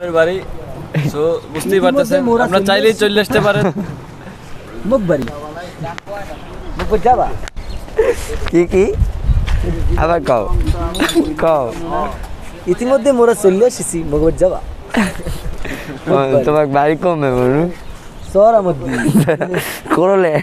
বাড়ি সো বুঝতেই পারতেছেন আপনারা চাইলেই চলে আসতে পারেন মুখ বাড়ি মুখ যাবা কি আবার কও কও ইতিমধ্যে মোরা চলে এসেছি মুখ যাবা তোমার বাড়ি কমে বলুন সর মধ্যে করলে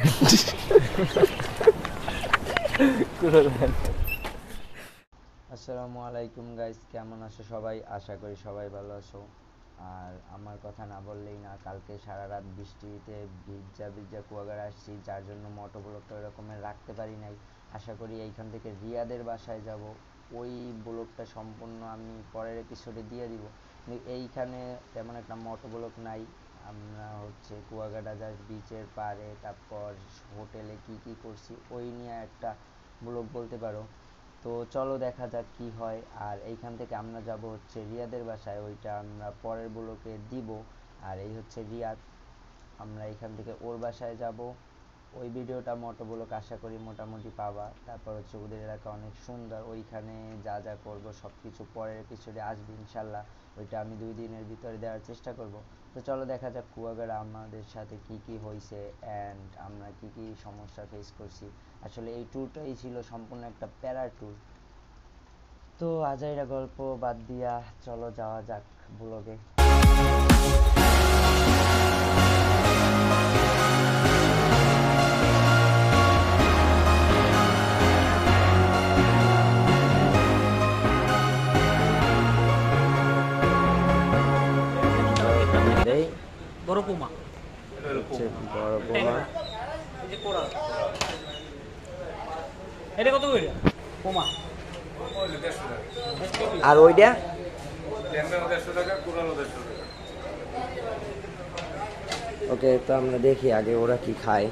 আসসালামু আলাইকুম গাইস, কেমন আছো সবাই? আশা করি সবাই ভালো আছো। আর আমার কথা না বললেই না, কালকে সারা রাত বৃষ্টিতে ভিজা কুয়াকাটা আসছি, যার জন্য মোটো ব্লগটা এরকমের রাখতে পারি নাই। আশা করি এইখান থেকে রিয়াদের বাসায় যাব, ওই ব্লগটা সম্পূর্ণ আমি পরের এপিসোডে দিয়ে দিব। কিন্তু এইখানে তেমন একটা মোটো ব্লগ নাই। আমরা হচ্ছে কুয়াকাটা জাস্ট বিচের পাড়ে, তারপর হোটেলে কি করছি ওই নিয়ে একটা ব্লগ বলতে পারো। তো চলো দেখা যাক কি হয়। আর এইখান থেকে আমরা যাব হচ্ছে রিয়াদের বাসায়, ওইটা আমরা পরের ব্লগে দিব। আর এই হচ্ছে রিয়াদ, আমরা এইখান থেকে ওর বাসায় যাব। ওই ভিডিওটা মোটো ব্লগ আশা করি মোটামুটি পাবা। তারপর হচ্ছে ওদের এলাকা অনেক সুন্দর, ওইখানে যা করব সব কিছু পরের এপিসোডে আসবে ইনশাল্লাহ। ওইটা আমি 2 দিনের ভিতরে দেওয়ার চেষ্টা করব। তো চলো দেখা যাক কুয়াকাটা আমাদের সাথে কি হয়েছে অ্যান্ড আমরা কি সমস্যা ফেস করছি। আসলে এই ট্যুরটাই ছিল সম্পূর্ণ একটা প্যারা ট্যুর। তো আজাইরা গল্প বাদ দিয়া চলো যাওয়া যাক ব্লগে। বড় পোমা এটা কত করে পোমা আর ওইটা ওকে, তো আমরা দেখি আগে ওরা কি খায়।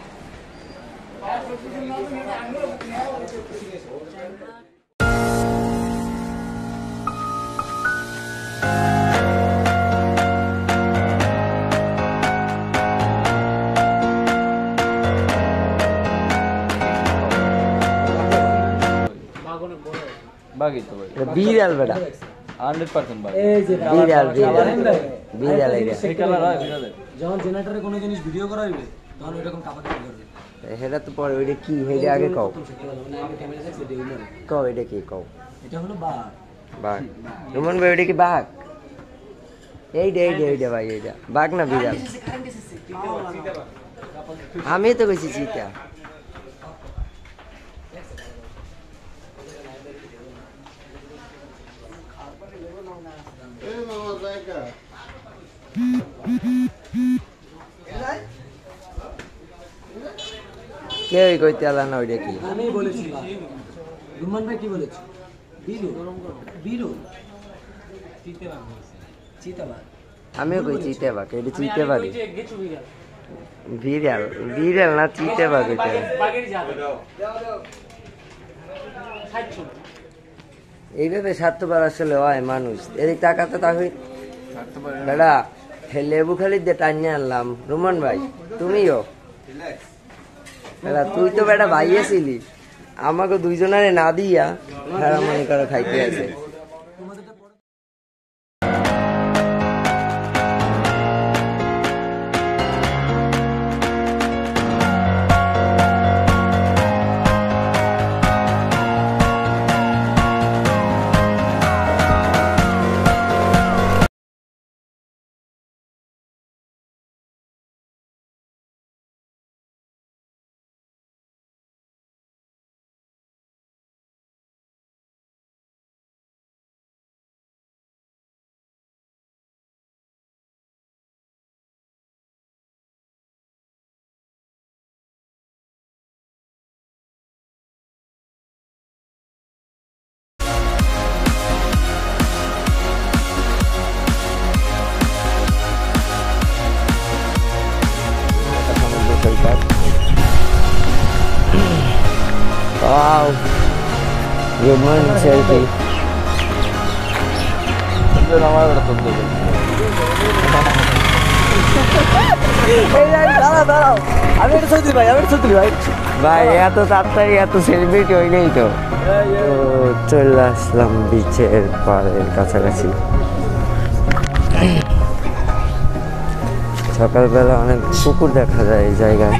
বাকি তো ভাই বিড়াল বেটা 100% বাকি বিড়াল এইটা এই কালার হয় বুঝাতে যখন জেনারেটরে কোনো জিনিস ভিডিও করা হইবে তখন এরকম কাপাকাপি করবে। এটা তো পরে, ওইটা কি হেডে আগে কও কও এটা কি কও। এটা হলো বাঘ। বাঘ রুমন ভাই, ওইটা কি বাঘ? এইটা ভাই, এইটা বাঘ না বিড়াল? আমি তো কইছি চিতা। কেউই কইতে আলা না ওইটা কি। আমি বলেছি রুমান ভাই কি বলেছে? বিরু চিতাবাঘ। আমিও কই চিতাবাঘ, এটা চিতাবাঘ বিড়াল না চিতাবাঘ। এটা এইভাবে স্বার্থপর আসলে হয় মানুষ। এদিক তাকাতে তাকে দাদা লেবু খালি দিয়ে টানিয়ে আনলাম। রুমান ভাই তুমিও তুই তো বেটা ভাইয়েছিলি, আমাকে দুইজনারে না দিয়া খারাপ মনে করে খাইতে আছে। Wow, good morning, selfie. আমার ওটা তো দাঁড়াও আমি এটা ছবি ভাই, ভাই এত তাড়াতাড়ি এত সেলিব্রিটি হইলেই তো। চলে আসলাম বিচের পাড়ের কাছাকাছি। সকালবেলা অনেক পুকুর দেখা যায় এই জায়গায়।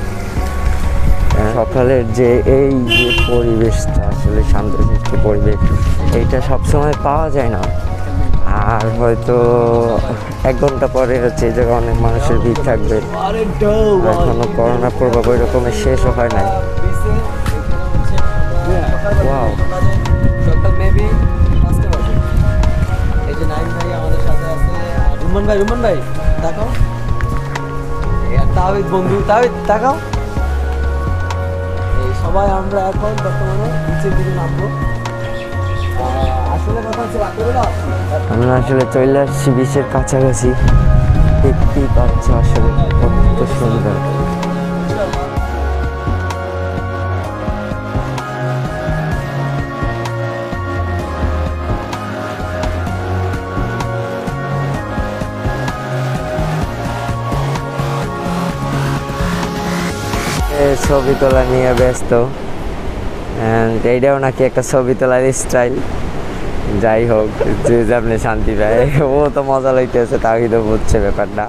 সকালের যে এই যে পরিবেশটা আসলে শান্তশিষ্ট পরিবেশ, এইটা সবসময় পাওয়া যায় না। আর হয়তো 1 ঘন্টা পরে হচ্ছে এই জায়গায় অনেক মানুষের ভিড় থাকবে। এখনো করোনা প্রভাব ওই রকমের শেষও হয় নাই। ওয়াও, সকাল মেবি 5টা বাজে। এই যে নাইম ভাই আমাদের সাথে আছে, আর রুমান ভাই তাকাও, তাওহিদ বন্ধু, তাওহিদ তাকাও। এই সবাই আমরা এখন বর্তমানে নিচের দিকে নামবো। আসলে কথা হচ্ছে রাত্রেবেলা আমরা আসলে চলে আসছি বিচের কাছাকাছি। দেখতেই পাচ্ছ আসলে কত সুন্দর। ছবি তোলা নিয়ে ব্যস্ত, এইটাও নাকি একটা ছবি তোলার স্টাইল। যাই হোক, যে আপনি শান্তি পায়, ও তো মজা লইতেছে, তাই তো বুঝছে ব্যাপারটা।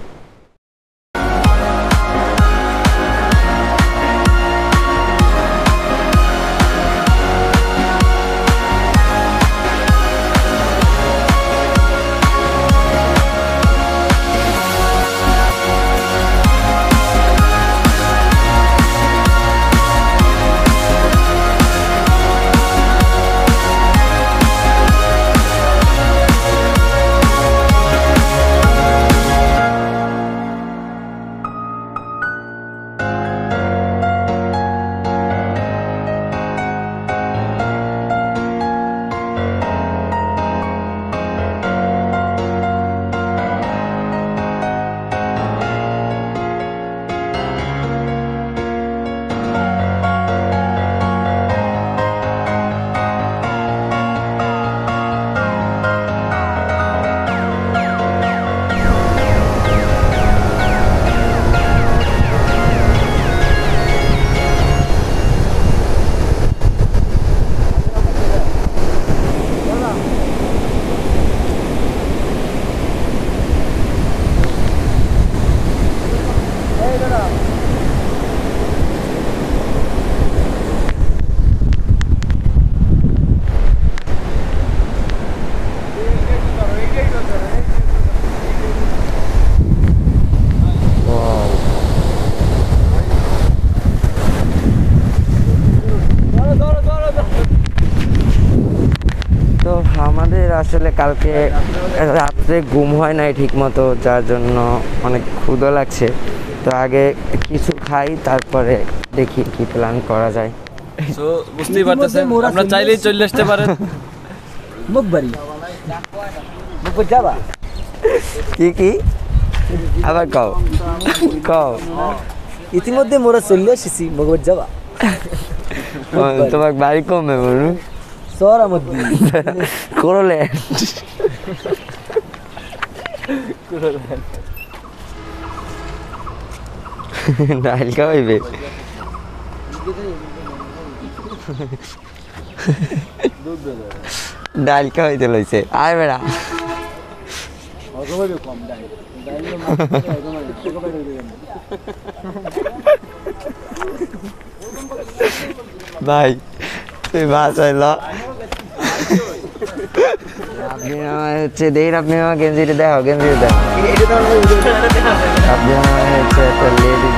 আমাদের আসলে কালকে রাত্রে ঘুম হয় নাই ঠিক মতো, যার জন্য অনেক ক্ষুধা লাগছে। তো আগে কিছু খাই, তারপরে দেখি কি প্ল্যান করা যায়। তো বুঝতেই পারতেছেন, আমরা চাইলেই চলে আসতে পারেন মুখবাড়ি যাবা। কি আবার কও কও। ইতিমধ্যে মোরা চলে এসেছি মুখবাড়ি যাবা। তোমার বাড়ি কমে বলু সরা মধ্যে করলে ডাইল খাওয়াইবে। ডাইল খাওয়াইতে লইছে, আয় বেড়া। ভাই তুই বাঁচাইল। আপনি হচ্ছে দেখ, আপনি আমার গেঞ্জিটা দেখো, গেঞ্জিটা দেখো। আপনি হচ্ছে একটা লেডিস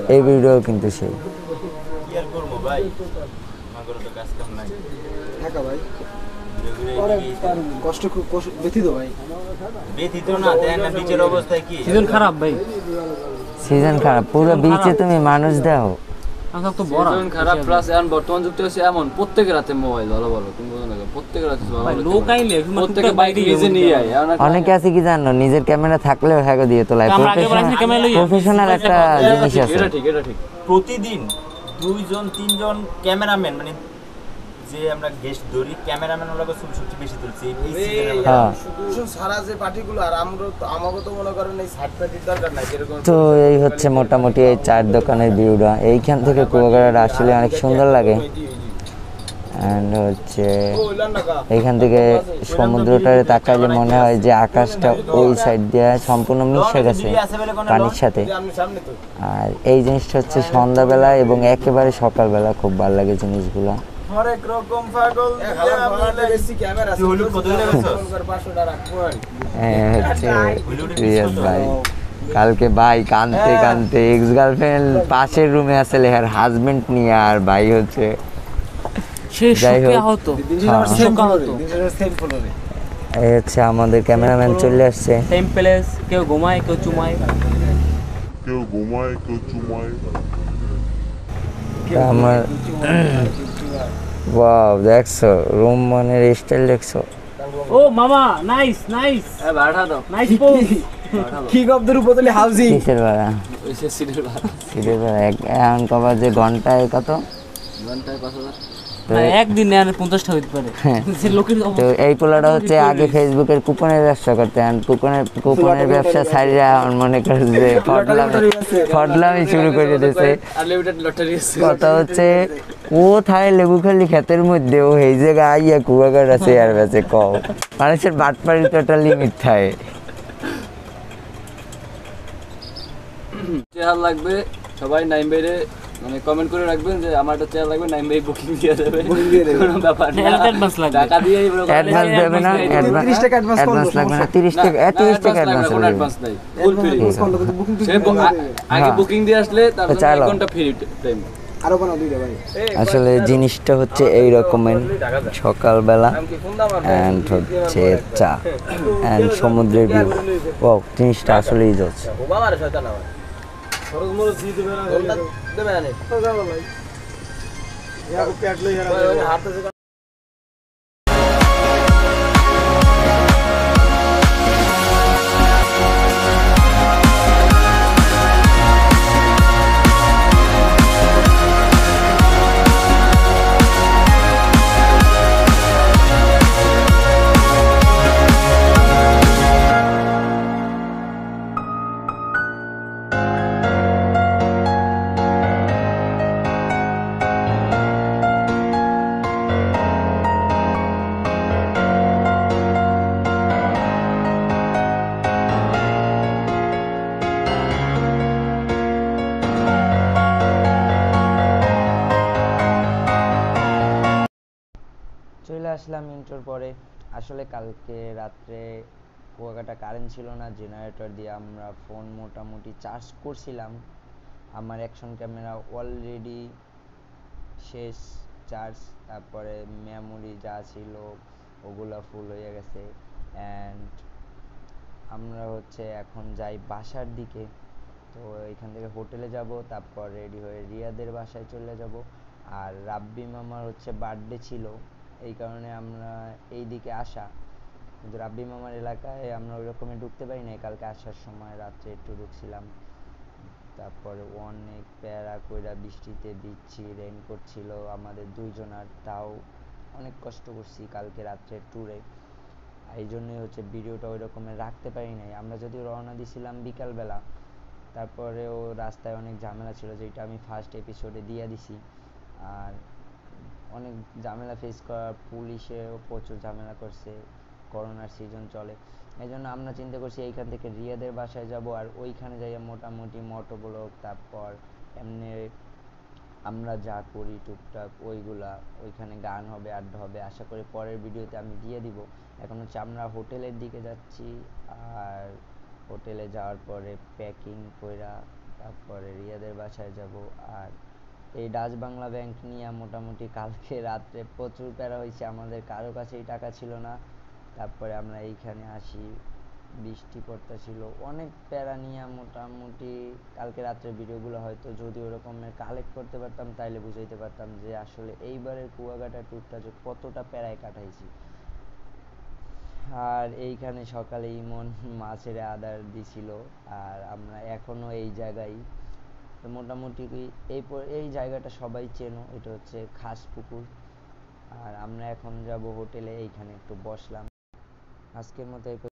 এই ভিডিও কিন্তু সেই কি আর করবো ভাই, আমার তো কাজ কাম নাই। ঢাকা ভাই ঘুরে ঘুরে কষ্ট খুব ব্যথিত ভাই। ব্যথিত না, দেখেন না বিচের অবস্থায় কি। সিজন খারাপ ভাই, সিজন খারাপ, পুরো বিচে তুমি মানুষ দাও আমার তো বড় সিজন খারাপ। প্লাস এখন বর্তমান যুগটা হচ্ছে এমন, প্রত্যেকের হাতে মোবাইল, ভালো ভালো তুমি বোঝো না, প্রত্যেকের হাতে ভাই লোক আইলে প্রত্যেকে বাইক নিজে নিয়ে আয়। অনেকে আছে কি জানো, নিজের ক্যামেরা থাকলেও হ্যাগো দিয়ে তোলায়, প্রফেশনাল একটা জিনিস আছে। এটা ঠিক, এটা ঠিক। প্রতিদিন 2 জন 3 জন ক্যামেরাম্যান, মানে যে আমরা গেস্ট ধরি ক্যামেরাম্যান ওগুলো সবচেয়ে বেশি তুলছি এই সিজনে। হ্যাঁ সারা যে পার্টিগুলো, আর আমরা তো আমাকে তো মনে করেন এই সাইড পার্টির দরকার নাই যেরকম। তো এই হচ্ছে মোটামুটি এই চার দোকানের ভিউটা। এইখান থেকে কুয়াকাটা আসলে অনেক সুন্দর লাগে। অ্যান্ড হচ্ছে এইখান থেকে সমুদ্রটারে তাকাইলে মনে হয় যে আকাশটা ওই সাইড দিয়ে সম্পূর্ণ মিশে গেছে পানির সাথে। আর এই জিনিসটা হচ্ছে সন্ধ্যাবেলা এবং একেবারে সকালবেলা খুব ভালো লাগে জিনিসগুলো। হরেক রকম পাগল বেশি ক্যামেরা আছে, হলুদ কত করে বেচছো? 500 টাকা রাখবো আর হচ্ছে রিয়াজ ভাই কালকে ভাই কানতে কানতে এক্স গার্লফ্রেন্ড পাশের রুমে আছে লেহার হাজবেন্ড নিয়ে, আর ভাই হচ্ছে যাই হোক এই হচ্ছে আমাদের ক্যামেরাম্যান চলে আসছে। সেম প্লেস, কেউ ঘুমায় কেউ চুমায়। আমার ওয়াও, দেখছো রুম মানে স্টাইল দেখছো? ও মামা নাইস নাইস, এ বাড়া দাও, নাইস পোজ। কি গবদের উপতলে হাউজিং কিসের ভাড়া? ওই সে সিটের ভাড়া, সিটের ভাড়া এখন কবার যে ঘন্টায় কত? ঘন্টায় 5000 না, একদিনে আর 50 টাকা হইতে পারে। সে লোকের তো এই পোলাটা হচ্ছে আগে ফেসবুকের কুপনের ব্যবসা করতে, আর কুপনের ব্যবসা ছাড়িয়ে এখন মনে করে যে ফডলামি শুরু করে দিয়েছে। আনলিমিটেড লটারি আছে। কথা হচ্ছে ও থায় লেবুখালি ক্ষেতের মধ্যে, ও এই জায়গায় আইয়া কুয়াকাটা শেয়ার বেচে কও। মানুষের বাটপাড়ির তো একটা লিমিট থাকে। চেয়ার লাগবে সবাই নাইম বাইরে মানে কমেন্ট করে রাখবেন যে আমার একটা চেয়ার লাগবে, নাইম ভাই বুকিং দিয়ে দেবে, কোনো ব্যাপার না। অ্যাডভান্স লাগবে, টাকা দিয়ে অ্যাডভান্স দেবে না? 30 টাকা অ্যাডভান্স লাগবে না? 30 টাকা 30 টাকা অ্যাডভান্স কোনো অ্যাডভান্স নাই, ফুল ফ্রি। আগে বুকিং দিয়ে আসলে তারপর 1 ঘন্টা ফ্রি টাইম। আরো বানাও দুইটা ভাই। আসলে জিনিসটা হচ্ছে এই রকমের, সকালবেলা অ্যান্ড হচ্ছে চা অ্যান্ড সমুদ্রের ভিউ। ও জিনিসটা আসলেই যাচ্ছে। ও বাবা রে শয়তান আমার খরচ মরচ দিয়ে দেবে না, দেবে না তো যাবো ভাই। ইয়া কো প্যাট লই হারা হাতে। চলে আসলাম ইন্টোর পরে। আসলে কালকে রাত্রে কুয়াকাটা কারেন্ট ছিল না, জেনারেটর দিয়ে আমরা ফোন মোটামুটি চার্জ করছিলাম। আমার অ্যাকশন ক্যামেরা অলরেডি শেষ চার্জ, তারপরে মেমোরি যা ছিল ওগুলো ফুল হয়ে গেছে। অ্যান্ড আমরা হচ্ছে এখন যাই বাসার দিকে। তো এখান থেকে হোটেলে যাব, তারপর রেডি হয়ে রিয়াদের বাসায় চলে যাব। আর রাব্বি মামার হচ্ছে বার্থডে ছিল, এই কারণে আমরা এই দিকে আসা। কিন্তু রাব্বি মামার এলাকায় আমরা ওই রকমই ঢুকতে পারি না, কালকে আসার সময় রাত্রে একটু ঢুকছিলাম। তারপরে অনেক প্যারা কইরা বৃষ্টিতে ভিজছি, রেইনকোট ছিল আমাদের দুইজনার, তাও অনেক কষ্ট করছি কালকে রাত্রের ট্যুরে। এই জন্যই হচ্ছে ভিডিওটা ওই রকমের রাখতে পারি নাই। আমরা যদিও রওনা দিছিলাম বিকালবেলা, তারপরেও রাস্তায় অনেক ঝামেলা ছিল, যেটা আমি ফার্স্ট এপিসোডে দিয়ে দিছি। আর অনেক ঝামেলা ফেস করা, পুলিশেও প্রচুর ঝামেলা করছে, করোনার সিজন চলে। এই জন্য আমরা চিন্তা করছি এইখান থেকে রিয়াদের বাসায় যাব, আর ওইখানে যাইয়া মোটামুটি মোটো ব্লগ, তারপর এমনি আমরা যা করি টুকটাক ওইগুলা, ওইখানে গান হবে, আড্ডা হবে, আশা করি পরের ভিডিওতে আমি দিয়ে দিব। এখন হচ্ছে আমরা হোটেলের দিকে যাচ্ছি, আর হোটেলে যাওয়ার পরে প্যাকিং কইরা তারপরে রিয়াদের বাসায় যাব। আর এই ডাচ বাংলা ব্যাংক নিয়ে মোটামুটি কালকে রাত্রে প্রচুর প্যারা হয়েছে, আমাদের কারো কাছেই টাকা ছিল না। তারপরে আমরা এইখানে আসি, বৃষ্টি পড়তেছিল, অনেক প্যারা নিয়ে মোটামুটি কালকে রাত্রে ভিডিওগুলো হয়তো যদি ওরকমের কালেক্ট করতে পারতাম তাইলে বুঝাইতে পারতাম যে আসলে এইবারের কুয়াকাটা ট্যুরটা যে কতটা প্যারায় কাটাইছি। আর এইখানে সকালে ইমন মাছের আদার দিছিল, আর আমরা এখনো এই জায়গায়। তো মোটামুটি এই জায়গাটা সবাই চেনো, এটা হচ্ছে খাস পুকুর। আর আমরা এখন যাব হোটেলে, এইখানে একটু বসলাম। আজকের মতো